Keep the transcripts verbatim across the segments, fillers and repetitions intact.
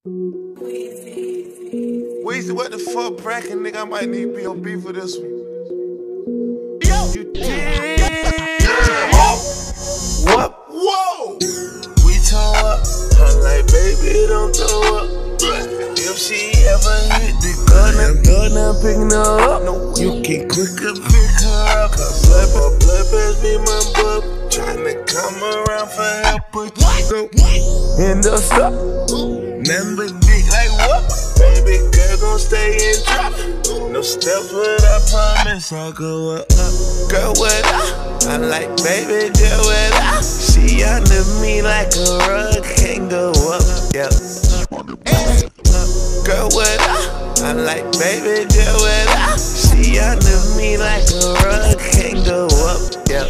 Weezy, what the fuck brackin', nigga? I might need B O B for this one. Yo! You did? What? Whoa! We toe up, I'm like, baby, don't throw up. If she ever hit the gun, I'm gonna pick her up. No, you can quicker pick her up. Cause blood, blood, blood pass me my bub. Tryna come around for help, but you go in the stuff. Number dick like what? Baby girl gon' stay in drop. No steps, but I promise I'll go up. Girl, what up? I'm like, baby girl, what up? She under me like a rug, can't go up. Yep. Girl, what up? I'm like, baby girl, what up? She under me like a rug, can't go up. Yep.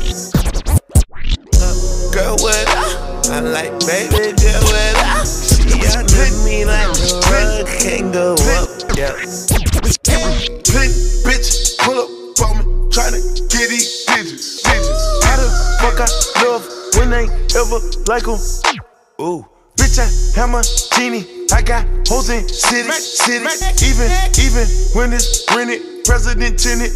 Girl, what up? I'm like, baby girl, what up? She under me like a rug, can't go up. Yep. Bitch, pull up on me, tryna get these digits. digits. How the fuck I love when they ever like them? Ooh, bitch, I have my genie. I got hoes in city, city. Even, even when it's rented, president tenant.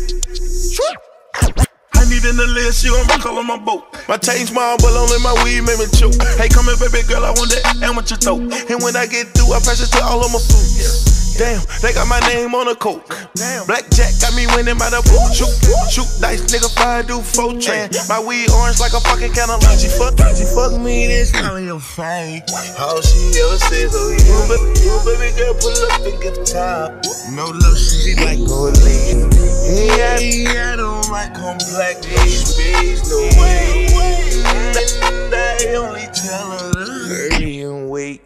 I need in the list, you on my call on my boat. My chain small, but only my weed made me choke. Hey, come here, baby girl, I want that amateur throat. And when I get through, I pass it to all of my food. Damn, they got my name on a coat. Blackjack got me winning by the boot. Shoot, shoot dice, nigga, five do four train. My weed orange like a fucking cantaloupe. She fuck, she fuck me, this calling your fame. All she ever says, oh you, baby, you, baby girl, pull up and get the top. No love, she like gold lean. Yeah, yeah, I don't like on black babies, no way. I only tell her to hurry and wait.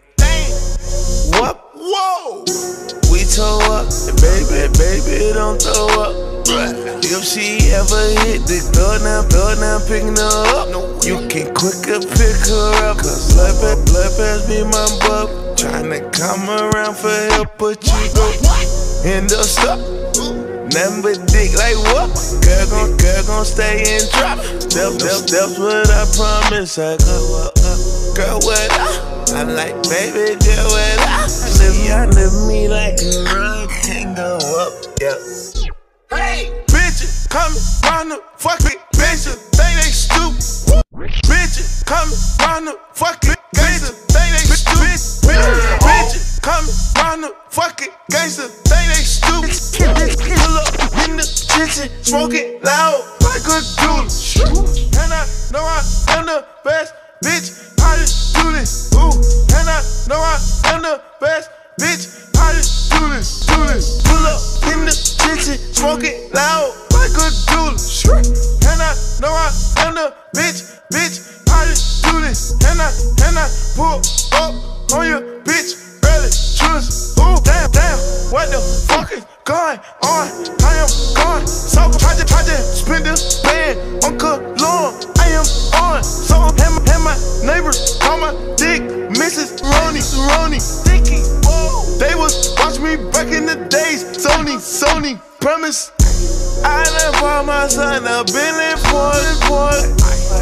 What? Whoa! We toe up, and baby, baby, don't throw up. If she ever hit the door, now, door, now picking her up. You can quicker pick her up. Cause blood, pass, blood pass me my bub. Tryna come around for help, but you go in the stuff. Nothing but dick like what? Girl gon', girl gon' stay in drop. Steps, steps, steps, but I promise I go up. Girl, what up? I'm like, baby, girl, what up? She under me like a rug, can't go up. Yep. Hey, bitches coming round the fucking bitches, think they stupid. Bitches coming round the fucking gangster, think they stupid. Bitches coming round the fucking gangster, think they stupid. Pull up in the kitchen, smoking loud like a doodle. And I know I am the best bitch. I just do this, ooh. And I know I am the best bitch. I just do this, do this. Pull up in the kitchen, smoking loud like a doodle. And I know I am the bitch, bitch. I just do this. And I, and I pull up on your bitch. Really, choose, ooh, damn, damn. What the fuck is going on? I am gone. So I just, I just spend this band on cologne. I am on. So I'm and my, and my neighbors call my dick Missus Ronnie, Ronnie, Dicky. They was watch me back in the days. Sony, Sony, promise. I done bought my son a Bentley Ford, Ford.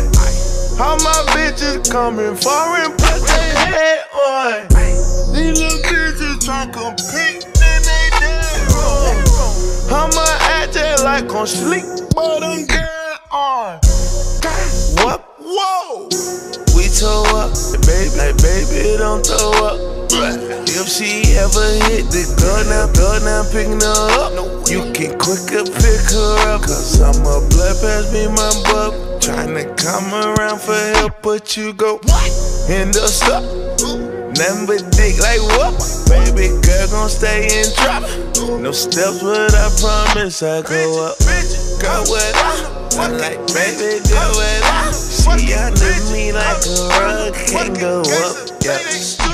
All my bitches coming foreign, put their head on. These little bitches tryna compete, then they dead wrong. I'ma act it like I'm sleep, but I'm dead on. What? Whoa! We toe up, baby, like baby, don't throw up. If she ever hit the door, now, door, now picking her up. You can quicker pick her up. Cause I'm a blood pass me my bub. Tryna come around for help, but you go in the stuff. Nothing but dick like what? Baby girl gon' stay in drop. No steps, but I promise I go up. Girl, what up? I'm like, baby girl, what up? She under me like a rug, can't go up. Yeah.